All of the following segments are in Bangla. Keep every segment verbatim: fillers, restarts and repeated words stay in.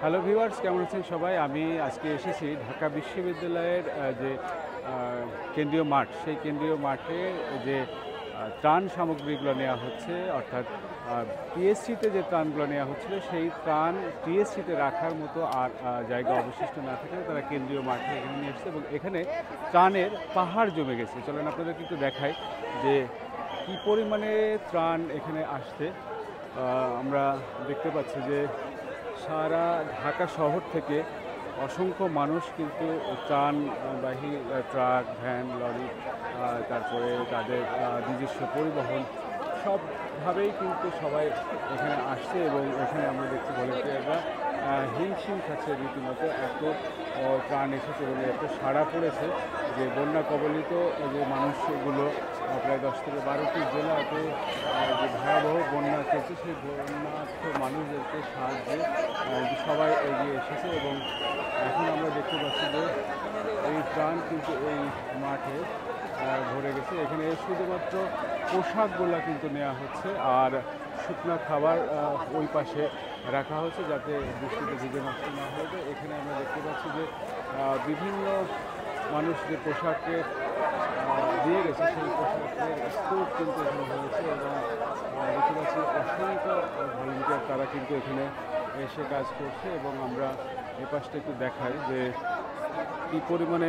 হ্যালো ভিউয়ার্স, কেমন আছেন সবাই? আমি আজকে এসেছি ঢাকা বিশ্ববিদ্যালয়ের যে কেন্দ্রীয় মাঠ, সেই কেন্দ্রীয় মাঠে যে ত্রাণ সামগ্রীগুলো নেওয়া হচ্ছে, অর্থাৎ টিএসসিতে যে ত্রাণগুলো নেওয়া হচ্ছিল সেই ত্রাণ টিএসসিতে রাখার মতো আর জায়গা অবশিষ্ট না থেকে তারা কেন্দ্রীয় মাঠে এখানে নিয়ে এসেছে এবং এখানে ত্রাণের পাহাড় জমে গেছে। চলেন আপনাদের কিন্তু দেখাই যে কী পরিমাণে ত্রাণ এখানে আসছে। আমরা দেখতে পাচ্ছি যে সারা ঢাকা শহর থেকে অসংখ্য মানুষ কিন্তু ত্রাণবাহী ট্রাক, ভ্যান, লরি, তারপরে তাদের নিজস্ব পরিবহন সবভাবেই কিন্তু সবাই এখানে আসছে এবং এখানে আমরা দেখছি ভলেন্টিয়াররা হিমশিম খাচ্ছে রীতিমতো। এত ত্রাণ এসেছে এবং এত সাড়া পড়েছে যে বন্যা কবলিত যে মানুষগুলো প্রায় দশ থেকে বারোটি জেলাতে যে ভয়াবহ বন্যা চলছে, সেই বন্যার্থ মানুষদেরকে সাহায্যে সবাই এগিয়ে এসেছে এবং এখন আমরা দেখতে পাচ্ছি যে এই ত্রাণ কিন্তু এই মাঠে ভরে গেছে। এখানে শুধুমাত্র পোশাকগুলো কিন্তু নেওয়া হচ্ছে আর শুকনো খাবার ওই পাশে রাখা হচ্ছে যাতে বৃষ্টিতে ভিজে নষ্ট না হয়ে যায়। এখানে আমরা দেখতে পাচ্ছি যে বিভিন্ন মানুষ যে পোশাকে দিয়ে গেছে সেই পোশাকের স্তূপ কিন্তু এখানে হয়েছে এবং দেখতে পাচ্ছি অসংখ্য ভলেন্টিয়ার তারা কিন্তু এখানে এসে কাজ করছে এবং আমরা এ পাশটা একটু দেখাই যে কী পরিমাণে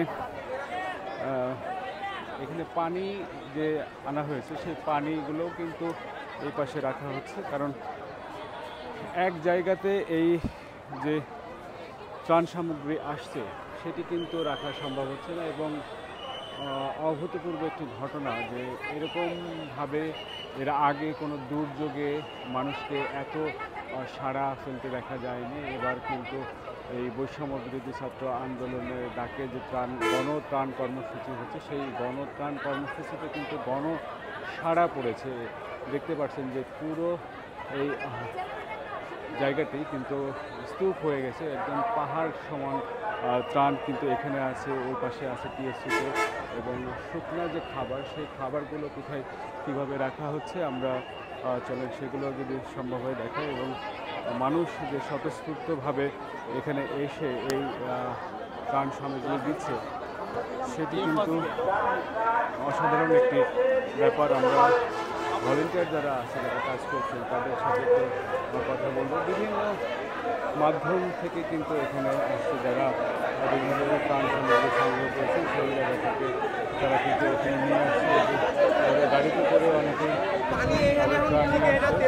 এখানে পানি যে আনা হয়েছে সেই পানিগুলোও কিন্তু এই পাশে রাখা হচ্ছে, কারণ এক জায়গাতে এই যে ত্রাণ সামগ্রী আসছে সেটি কিন্তু রাখা সম্ভব হচ্ছে না এবং অভূতপূর্ব একটি ঘটনা যে এরকমভাবে এর আগে কোনো দুর্যোগে মানুষকে এত সাড়া ফেলতে দেখা যায়নি। এবার কিন্তু এই বৈষম্য বিরোধী ছাত্র আন্দোলনের ডাকে যে ত্রাণ গণত্রাণ কর্মসূচি হচ্ছে সেই গণত্রাণ কর্মসূচিতে কিন্তু গণ সাড়া পড়েছে। দেখতে পাচ্ছেন যে পুরো এই জায়গাটি কিন্তু স্তূপ হয়ে গেছে, একদম পাহাড় সমান ত্রাণ কিন্তু এখানে আছে, ওই পাশে আছে টিএসসিতে এবং শুকনা যে খাবার সেই খাবারগুলো কোথায় কীভাবে রাখা হচ্ছে আমরা চলেন সেগুলো যদি সম্ভব হয় দেখাই এবং মানুষ যে স্বতঃস্ফূর্তভাবে এখানে এসে এই ত্রাণ সামগ্রী দিচ্ছে সেটি কিন্তু অসাধারণ একটি ব্যাপার। আমরা ভলেন্টিয়ার যারা আছে যারা কাজ করছেন তাদের সাথে একটু কথা বলবো। বিভিন্ন মাধ্যম থেকে কিন্তু এখানে আসছে যারা বিভিন্ন ত্রাণ সামগ্রী সংগ্রহ করেছেন সেই জায়গা থেকে তারা কিন্তু এখানে নিয়ে আসছে গাড়িতে করে অনেকেই ত্রাণ নিয়ে আসছে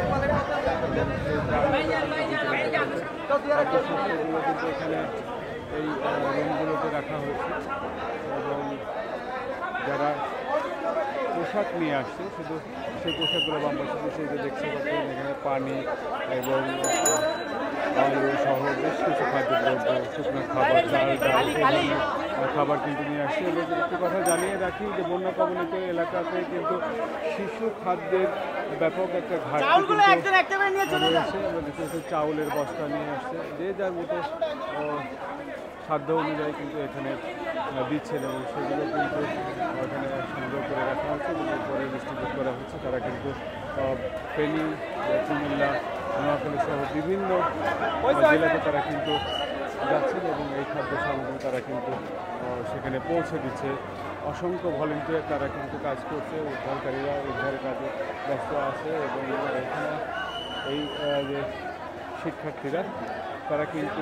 এগুলো কিন্তু এখানে এই রুমগুলোতে রাখা হয়েছে এবং যারা পোশাক নিয়ে আসছে শুধু সেই পোশাকগুলো বাম্পার সেই যে দেখতে পাচ্ছেন এখানে পানি এবং আলু সহ বেশ কিছু খাদ্যদ্রব্য, শুকনো খাবার, চাল, ডাল খাবার কিন্তু নিয়ে আসছে। এবং একটি কথা জানিয়ে রাখি যে বন্যা কবলিত এলাকাতে কিন্তু শিশু খাদ্যের ব্যাপক একটা ঘাটতি রয়েছে। আমরা দেখতে পাচ্ছি চাউলের বস্তা নিয়ে আসছে, যে যার মতো সাধ্য অনুযায়ী কিন্তু এখানে দিচ্ছেন এবং সেগুলো কিন্তু এখানে সংগ্রহ করে রাখা হচ্ছে এবং এরপরে ডিস্ট্রিবিউট করা হচ্ছে। তারা কিন্তু ফেনী, কুমিল্লা, নোয়াখালী সহ বিভিন্ন জেলাতে তারা কিন্তু যাচ্ছেন এবং এই খাদ্য সামগ্রী তারা কিন্তু সেখানে পৌঁছে দিচ্ছে। অসংখ্য ভলেন্টিয়ার তারা কিন্তু কাজ করছে, উদ্ধারকারীরা উদ্ধারের কাজে ব্যস্ত আছে এবং এখানে এই যে শিক্ষার্থীরা তারা কিন্তু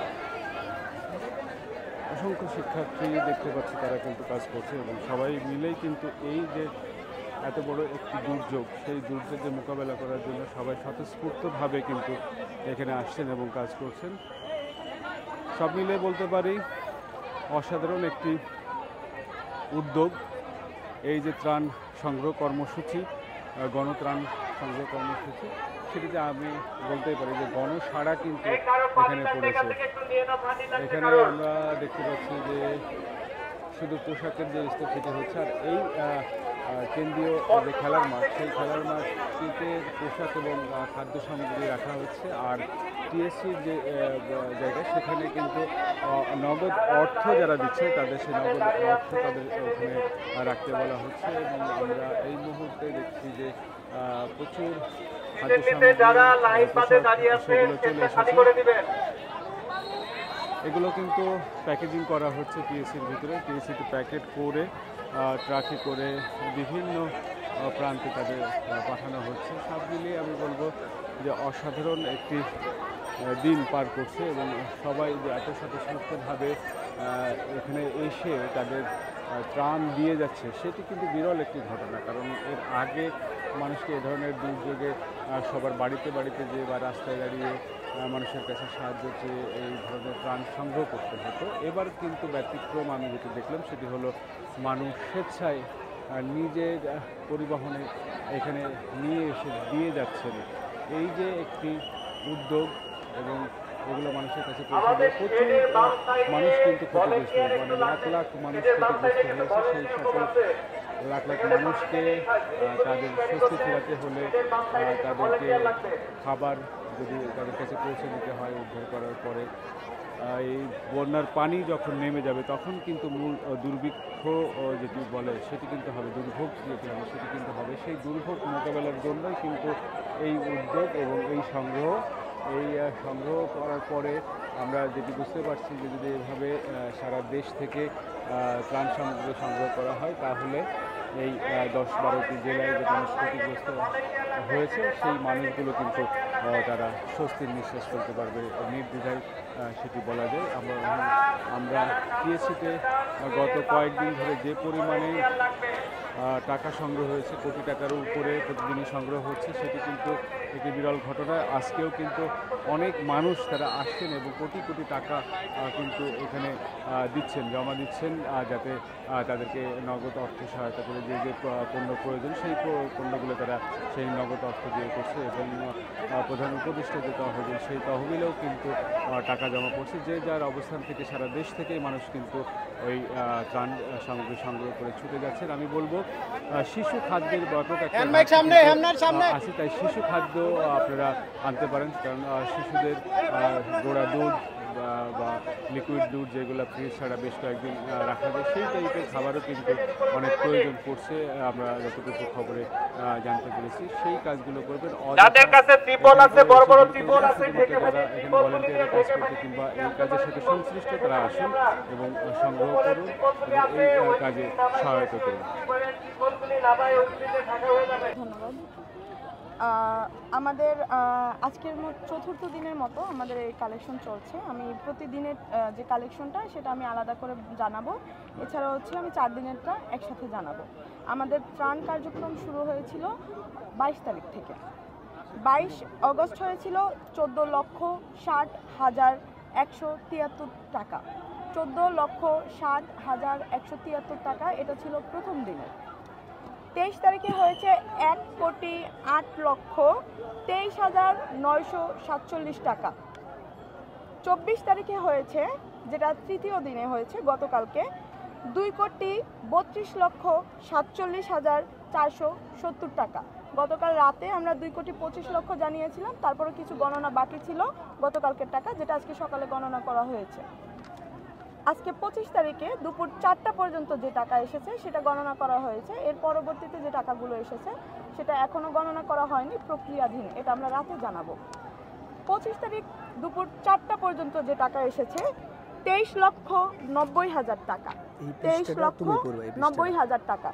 অসংখ্য শিক্ষার্থী দেখতে পাচ্ছি তারা কিন্তু কাজ করছে এবং সবাই মিলেই কিন্তু এই যে এত বড় একটি দুর্যোগ সেই দুর্যোগের মোকাবেলা করার জন্য সবাই স্বতঃস্ফূর্তভাবে কিন্তু এখানে আসছেন এবং কাজ করছেন। সব মিলে বলতে পারি অসাধারণ একটি উদ্যোগ এই যে ত্রাণ সংগ্রহ কর্মসূচি, গণত্রাণ সংগ্রহ কর্মসূচি, সেটিতে আমি বলতেই পারি যে গণসাড়া কিন্তু এখানে পড়েছে। এখানে আমরা দেখতে পাচ্ছি যে শুধু পোশাকের যে স্তূপ সেটি হচ্ছে আর এই কেন্দ্রীয় যে খেলার মাঠ সেই খেলার মাঠটিতে পোশাক এবং খাদ্য সামগ্রী রাখা হচ্ছে আর টিএসসির যে জায়গা সেখানে কিন্তু নগদ অর্থ যারা দিচ্ছে তাদের সেই নগদ অর্থ তাদের ওখানে রাখতে বলা হচ্ছে এবং আমরা এই মুহূর্তে দেখছি যে প্রচুর খাদ্য সামগ্রী সেগুলো চলে এসেছে এগুলো কিন্তু প্যাকেজিং করা হচ্ছে টিএসসির ভিতরে, টিএসসিতে প্যাকেট করে ট্রাকে করে বিভিন্ন প্রান্তে তাদের পাঠানো হচ্ছে। সব মিলিয়ে আমি বলবো যে অসাধারণ একটি দিন পার করছে এবং সবাই যে এত স্বতঃস্ফূর্তভাবে এখানে এসে তাদের ত্রাণ দিয়ে যাচ্ছে সেটি কিন্তু বিরল একটি ঘটনা। কারণ এর আগে মানুষকে এ ধরনের দুর্যোগে সবার বাড়িতে বাড়িতে যেয়ে বা রাস্তায় দাঁড়িয়ে মানুষের কাছে সাহায্য চেয়ে এই ধরনের ত্রাণ সংগ্রহ করতে হতো। এবার কিন্তু ব্যতিক্রম আমি যেটি দেখলাম সেটি হলো মানুষ স্বেচ্ছায় নিজের পরিবহনে এখানে নিয়ে এসে দিয়ে যাচ্ছেন। এই যে একটি উদ্যোগ এবং এগুলো মানুষের কাছে পৌঁছে দেয়। প্রচুর মানুষ কিন্তু ক্ষতিগ্রস্ত, মানে লাখ লাখ মানুষ ক্ষতিগ্রস্ত হয়েছে। সেই সকল লাখ লাখ মানুষকে তাদের স্বস্তি ফেরাতে হলে তাদেরকে খাবার যদি তাদের কাছে পৌঁছে দিতে হয় উদ্ধার করার পরে, এই বন্যার পানি যখন নেমে যাবে তখন কিন্তু মূল দুর্ভিক্ষ যেটি বলে সেটি কিন্তু হবে, দুর্ভোগ যেটি হবে সেটি কিন্তু হবে। সেই দুর্ভোগ মোকাবেলার জন্যই কিন্তু এই উদ্যোগ এবং এই সংগ্রহ। এই সংগ্রহ করার পরে আমরা যেটি বুঝতে পারছি যে যদি এভাবে সারা দেশ থেকে ত্রাণ সামগ্রী সংগ্রহ করা হয় তাহলে এই দশ বারোটি জেলায় যে মানুষ ক্ষতিগ্রস্ত হয়েছে সেই মানুষগুলো কিন্তু তারা স্বস্তির নিঃশ্বাস ফেলতে পারবে নির্দ্বিধায়, সেটি বলা যায়। আমরা আমরা টিএসসিতে গত কয়েকদিন ধরে যে পরিমাণে টাকা সংগ্রহ হয়েছে, কোটি টাকার উপরে প্রতিদিনই সংগ্রহ হচ্ছে, সেটি কিন্তু একটি বিরল ঘটনা। আজকেও কিন্তু অনেক মানুষ তারা আসছেন এবং কোটি কোটি টাকা কিন্তু এখানে দিচ্ছেন, জমা দিচ্ছেন, যাতে তাদেরকে নগদ অর্থ সহায়তা করে যে যে পণ্য প্রয়োজন সেই পণ্যগুলো তারা সেই নগদ অর্থ দিয়ে করছে। এবং প্রধান উপদেষ্টা যে তহবিল সেই তহবিলেও কিন্তু টাকা জমা পড়ছে। যে যার অবস্থান থেকে সারা দেশ থেকেই মানুষ কিন্তু ওই ত্রাণ সামগ্রী সংগ্রহ করে ছুটে যাচ্ছেন। আমি বলবো শিশু খাদ্যের ব্যাপক আছে, তাই শিশু খাদ্য আপনারা আনতে পারেন। কারণ শিশুদের গোড়া দুধ বা লিকুইড দুধ যেগুলো ফ্রিজ ছাড়া বেশ কয়েকদিন রাখা যায় সেই টাইপের খাবারও কিন্তু অনেক প্রয়োজন পড়ছে। আমরা যতটুকু খবরে জানতে পেরেছি সেই কাজগুলো করবেন যাদের কাছে ত্রিপল আছে, বড় বড় ত্রিপল আছে, যারা এখানে ভলান্টিয়ারে কাজ করতে কিংবা এই কাজের সাথে সংশ্লিষ্ট তারা আসুন এবং সংগ্রহ করুন এবং এই কাজে সহায়তা করুন। ধন্যবাদ। আমাদের আজকের চতুর্থ দিনের মতো আমাদের এই কালেকশন চলছে। আমি প্রতিদিনের যে কালেকশনটা সেটা আমি আলাদা করে জানাবো, এছাড়া হচ্ছে আমি চার দিনেরটা একসাথে জানাবো। আমাদের ত্রাণ কার্যক্রম শুরু হয়েছিল বাইশ তারিখ থেকে। বাইশ অগস্ট হয়েছিল চোদ্দ লক্ষ ষাট হাজার একশো তিয়াত্তর টাকা চোদ্দ লক্ষ ষাট হাজার একশো তিয়াত্তর টাকা এটা ছিল প্রথম দিনে। তেইশ তারিখে হয়েছে এক কোটি আট লক্ষ তেইশ হাজার নয়শো সাতচল্লিশ টাকা। চব্বিশ তারিখে হয়েছে, যেটা তৃতীয় দিনে হয়েছে গতকালকে, দুই কোটি বত্রিশ লক্ষ সাতচল্লিশ হাজার চারশো সত্তর টাকা। গতকাল রাতে আমরা দুই কোটি পঁচিশ লক্ষ জানিয়েছিলাম, তারপরে কিছু গণনা বাকি ছিল গতকালকের টাকা, যেটা আজকে সকালে গণনা করা হয়েছে। আজকে পঁচিশ তারিখে দুপুর চারটা পর্যন্ত যে টাকা এসেছে সেটা গণনা করা হয়েছে। এর পরবর্তীতে যে টাকাগুলো এসেছে সেটা এখনও গণনা করা হয়নি, প্রক্রিয়াধীন, এটা আমরা রাতে জানাবো। পঁচিশ তারিখ দুপুর চারটা পর্যন্ত যে টাকা এসেছে তেইশ লক্ষ নব্বই হাজার টাকা তেইশ লক্ষ নব্বই হাজার টাকা।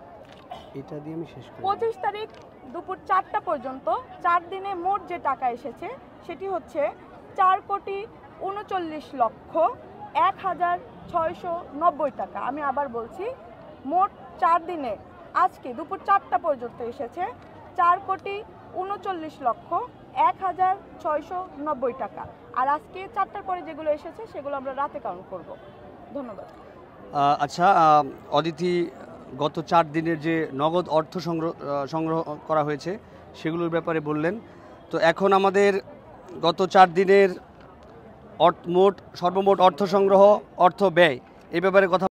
পঁচিশ তারিখ দুপুর চারটা পর্যন্ত চার দিনে মোট যে টাকা এসেছে সেটি হচ্ছে চার কোটি উনচল্লিশ লক্ষ এক হাজার ছয়শো নব্বই টাকা। আমি আবার বলছি, মোট চার দিনে আজকে দুপুর চারটা পর্যন্ত এসেছে চার কোটি উনচল্লিশ লক্ষ এক হাজার ছয়শো নব্বই টাকা। আর আজকে চারটার পরে যেগুলো এসেছে সেগুলো আমরা রাতে কাউন্ট করব। ধন্যবাদ। আচ্ছা অদিতি, গত চার দিনের যে নগদ অর্থ সংগ্রহ সংগ্রহ করা হয়েছে সেগুলোর ব্যাপারে বললেন, তো এখন আমাদের গত চার দিনের মোট সর্বমোট অর্থ সংগ্রহ, অর্থ ব্যয়, এই ব্যাপারে কথা